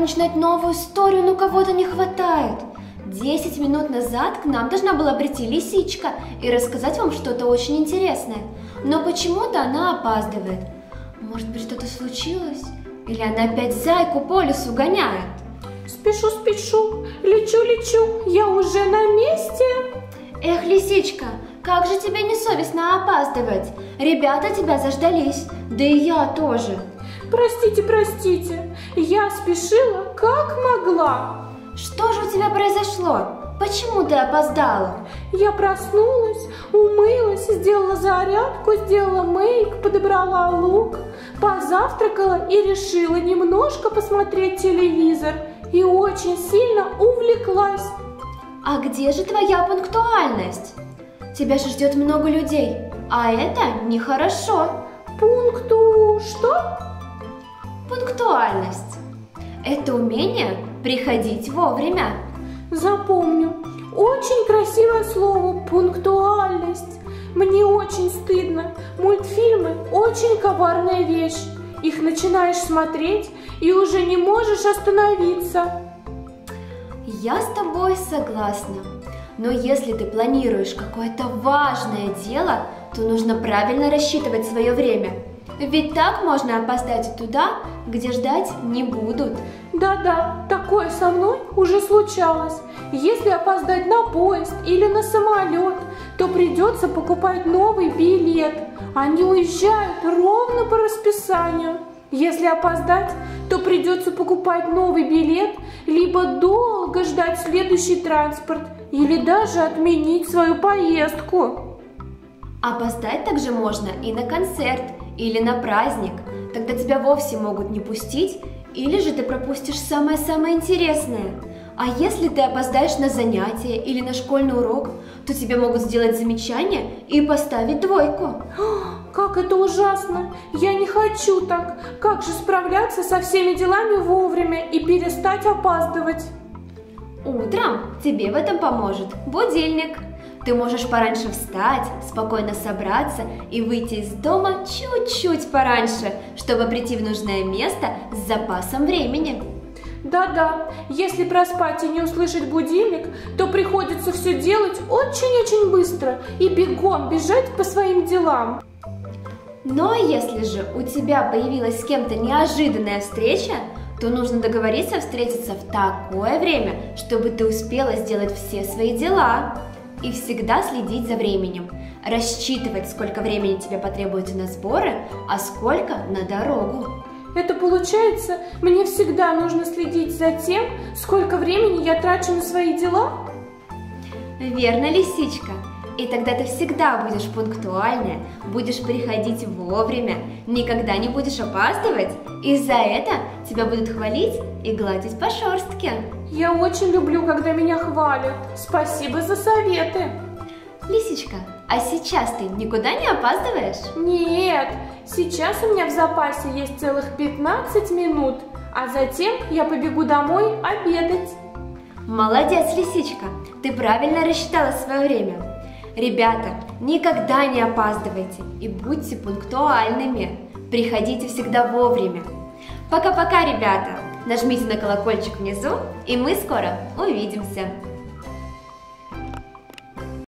начинать новую историю, но кого-то не хватает. 10 минут назад к нам должна была прийти лисичка и рассказать вам что-то очень интересное. Но почему-то она опаздывает. Может быть, что-то случилось? Или она опять зайку по лесу гоняет? Спешу, спешу, лечу, я уже на месте. Эх, лисичка, как же тебе не совестно опаздывать? Ребята тебя заждались, да и я тоже. Простите, я спешила как могла. Что же у тебя произошло? Почему ты опоздала? Я проснулась, умылась, сделала зарядку, сделала мейк, подобрала лук, позавтракала и решила немножко посмотреть телевизор. И очень сильно увлеклась. А где же твоя пунктуальность? Тебя же ждет много людей, а это нехорошо. Что? Пунктуальность. Это умение приходить вовремя. Запомню. Очень красивое слово пунктуальность. Мне очень стыдно. Мультфильмы очень коварная вещь. Их начинаешь смотреть и уже не можешь остановиться. Я с тобой согласна. Но если ты планируешь какое-то важное дело, то нужно правильно рассчитывать свое время. Ведь так можно опоздать туда, где ждать не будут. Да, такое со мной уже случалось. Если опоздать на поезд или на самолет, то придется покупать новый билет. Они уезжают ровно по расписанию. Если опоздать, то придется покупать новый билет, либо долго ждать следующий транспорт, или даже отменить свою поездку. Опоздать также можно и на концерт, или на праздник. Тогда тебя вовсе могут не пустить, или же ты пропустишь самое-самое интересное. А если ты опоздаешь на занятие или на школьный урок, то тебе могут сделать замечание и поставить двойку. Как это ужасно! Я не хочу так! Как же справляться со всеми делами вовремя и перестать опаздывать? Утром тебе в этом поможет будильник. Ты можешь пораньше встать, спокойно собраться и выйти из дома чуть-чуть пораньше, чтобы прийти в нужное место с запасом времени. Да, если проспать и не услышать будильник, то приходится все делать очень-очень быстро и бегом бежать по своим делам. Но если же у тебя появилась с кем-то неожиданная встреча, то нужно договориться встретиться в такое время, чтобы ты успела сделать все свои дела. И всегда следить за временем, рассчитывать, сколько времени тебе потребуется на сборы, а сколько на дорогу. Это получается, мне всегда нужно следить за тем, сколько времени я трачу на свои дела? Верно, лисичка. И тогда ты всегда будешь пунктуальная, будешь приходить вовремя, никогда не будешь опаздывать, и за это тебя будут хвалить и гладить по шерстке. Я очень люблю, когда меня хвалят. Спасибо за советы. Лисичка, а сейчас ты никуда не опаздываешь? Нет, сейчас у меня в запасе есть целых 15 минут, а затем я побегу домой обедать. Молодец, лисичка, ты правильно рассчитала свое время. Ребята, никогда не опаздывайте и будьте пунктуальными. Приходите всегда вовремя. Пока-пока, ребята! Нажмите на колокольчик внизу, и мы скоро увидимся.